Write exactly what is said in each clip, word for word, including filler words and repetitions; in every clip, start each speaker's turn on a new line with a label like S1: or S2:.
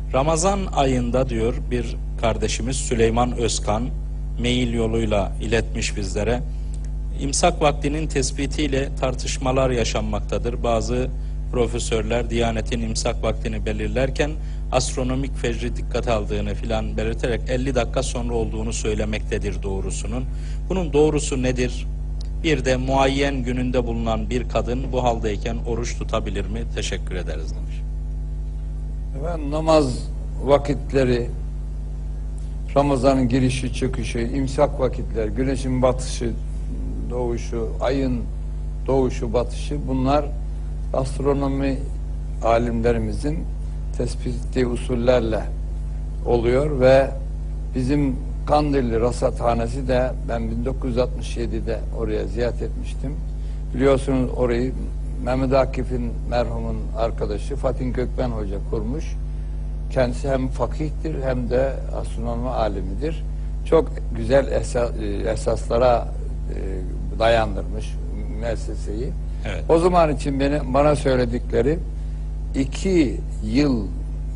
S1: Ramazan ayında diyor bir kardeşimiz Süleyman Özkan mail yoluyla iletmiş bizlere. İmsak vaktinin tespitiyle tartışmalar yaşanmaktadır. Bazı profesörler Diyanet'in imsak vaktini belirlerken astronomik fecri dikkate aldığını filan belirterek elli dakika sonra olduğunu söylemektedir doğrusunun. Bunun doğrusu nedir? Bir de muayyen gününde bulunan bir kadın bu haldeyken oruç tutabilir mi? Teşekkür ederiz demiş.
S2: Efendim, namaz vakitleri, Ramazan'ın girişi çıkışı, imsak vakitler, güneşin batışı, doğuşu, ayın doğuşu, batışı, bunlar astronomi alimlerimizin tespit ettiği usullerle oluyor ve bizim Kandilli Rasathanesi de ben bin dokuz yüz altmış yedi'de oraya ziyaret etmiştim. Biliyorsunuz orayı Mehmet Akif'in merhumun arkadaşı Fatih Gökben Hoca kurmuş. Kendisi hem fakihtir hem de astronomi alimidir. Çok güzel esas, esaslara e, dayandırmış müesseseyi.
S1: Evet.
S2: O zaman için beni, bana söyledikleri iki yıl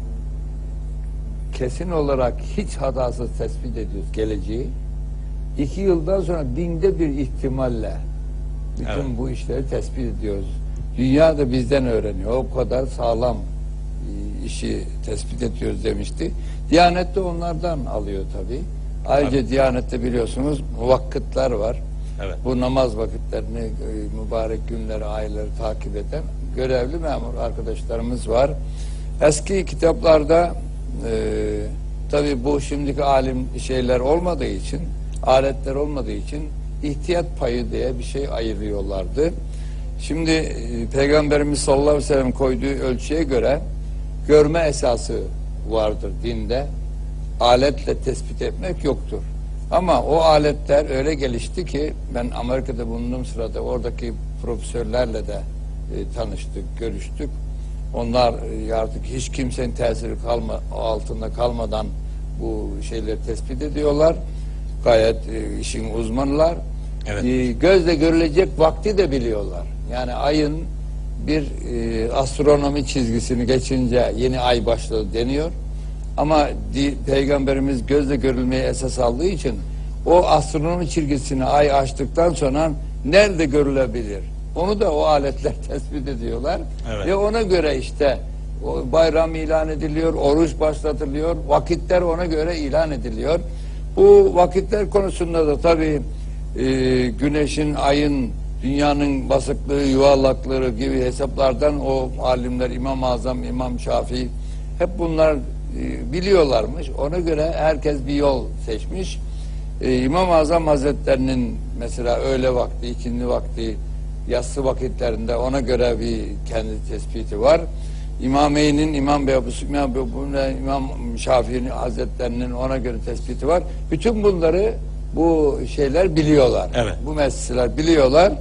S2: kesin olarak hiç hatasız tespit ediyoruz geleceği. İki yıldan sonra binde bir ihtimalle bütün
S1: evet.
S2: bu işleri tespit ediyoruz. Dünya da bizden öğreniyor. O kadar sağlam işi tespit ediyoruz demişti. Diyanet de onlardan alıyor tabii. Ayrıca evet. Diyanet'te biliyorsunuz muvakkıtlar var.
S1: Evet.
S2: Bu namaz vakitlerini, mübarek günleri, ayları takip eden görevli memur arkadaşlarımız var. Eski kitaplarda e, tabii bu şimdiki alim şeyler olmadığı için, aletler olmadığı için ihtiyat payı diye bir şey ayırıyorlardı. Şimdi e, Peygamberimiz sallallahu aleyhi ve sellem koyduğu ölçüye göre görme esası vardır dinde. Aletle tespit etmek yoktur. Ama o aletler öyle gelişti ki ben Amerika'da bulunduğum sırada oradaki profesörlerle de e, tanıştık, görüştük. Onlar e, artık hiç kimsenin tesiri kalma, altında kalmadan bu şeyleri tespit ediyorlar. Gayet e, işin uzmanlar.
S1: Evet.
S2: E, gözle görülecek vakti de biliyorlar. Yani ayın bir e, astronomi çizgisini geçince yeni ay başladı deniyor. Ama di, Peygamberimiz gözle görülmeyi esas aldığı için o astronomi çizgisini ay açtıktan sonra nerede görülebilir? Onu da o aletler tespit ediyorlar.
S1: Evet.
S2: Ve ona göre işte o bayram ilan ediliyor, oruç başlatılıyor, vakitler ona göre ilan ediliyor. Bu vakitler konusunda da tabii e, güneşin, ayın, dünyanın basıklığı, yuvarlakları gibi hesaplardan o alimler İmam-ı Azam, İmam Şafii hep bunlar e, biliyorlarmış. Ona göre herkes bir yol seçmiş. E, İmam-ı Azam Hazretlerinin mesela öğle vakti, ikindi vakti, yatsı vakitlerinde ona göre bir kendi tespiti var. İmameyn'in, İmam Beyabus, İmam Beyabus'un, İmam Şafii'nin Hazretlerinin ona göre tespiti var. Bütün bunları bu şeyler biliyorlar.
S1: Evet.
S2: Bu meseleler biliyorlar.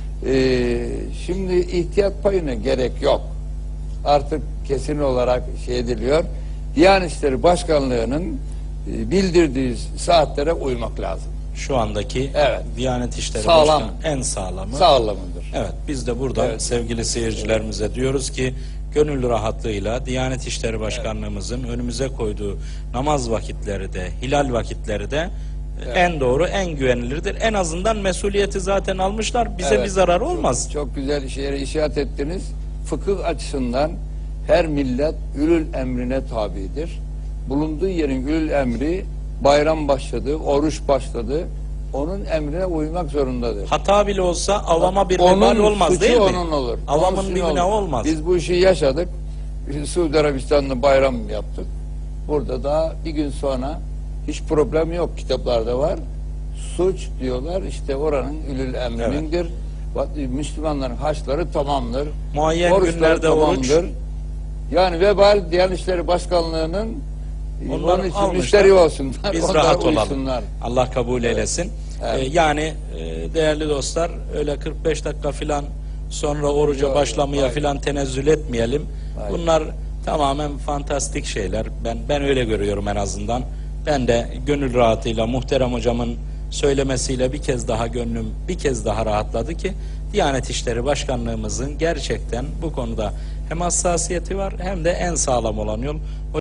S2: Ee, şimdi ihtiyat payına gerek yok. Artık kesin olarak şey ediliyor. Diyanet İşleri Başkanlığı'nın e, bildirdiği saatlere uymak lazım.
S1: Şu andaki
S2: evet.
S1: Diyanet İşleri
S2: Sağlam.
S1: Başkanı en sağlamı.
S2: Sağlamıdır.
S1: Evet, biz de burada evet. sevgili seyircilerimize evet. diyoruz ki gönül rahatlığıyla Diyanet İşleri Başkanlığımızın evet. önümüze koyduğu namaz vakitleri de, hilal vakitleri de evet. en doğru, en güvenilirdir. En azından mesuliyeti zaten almışlar. Bize evet. bir zarar olmaz.
S2: Çok, çok güzel şeye işaret ettiniz. Fıkıh açısından her millet ülül emrine tabidir. Bulunduğu yerin ülül emri bayram başladı, oruç başladı. Onun emrine uymak zorundadır.
S1: Hata bile olsa avama bir vebal olmaz değil mi?
S2: Onun olur.
S1: Avamın bir günahı olmaz.
S2: Biz bu işi yaşadık. Suudi Arabistan'da bayram yaptık. Burada da bir gün sonra hiç problem yok. Kitaplarda var. Suç diyorlar işte oranın ülül emrinindir. Evet. Müslümanların haçları tamamdır.
S1: Muayyen
S2: Oruçları
S1: günlerde
S2: tamamdır.
S1: oruç.
S2: Yani vebal Diyanet İşleri Başkanlığı'nın
S1: onlar
S2: onun için
S1: almışlar.
S2: Müşteri olsunlar.
S1: Biz
S2: onlar
S1: rahat
S2: uysunlar.
S1: olalım. Allah kabul
S2: evet.
S1: eylesin.
S2: Evet.
S1: Ee, yani e, değerli dostlar öyle kırk beş dakika filan sonra oruca
S2: Yok,
S1: başlamaya
S2: hayır.
S1: filan tenezzül etmeyelim. Hayır. Bunlar tamamen fantastik şeyler. Ben ben öyle görüyorum en azından. Ben de gönül rahatıyla muhterem hocamın söylemesiyle bir kez daha gönlüm bir kez daha rahatladı ki Diyanet İşleri Başkanlığımızın gerçekten bu konuda hem hassasiyeti var hem de en sağlam olan yol.